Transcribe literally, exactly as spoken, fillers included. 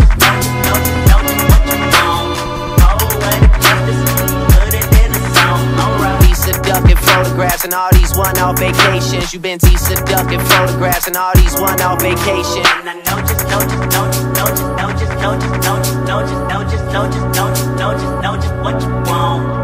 just, know just, know just, know just what you want. Poetic justice, put it in a song, alright. These seductive photographs and all these one-off vacations. You've been to seductive photographs and all these one-off vacations. And I know just, know just, know just, know just, know just, know just, know just, know just, know just, know just, know just, know just what you want.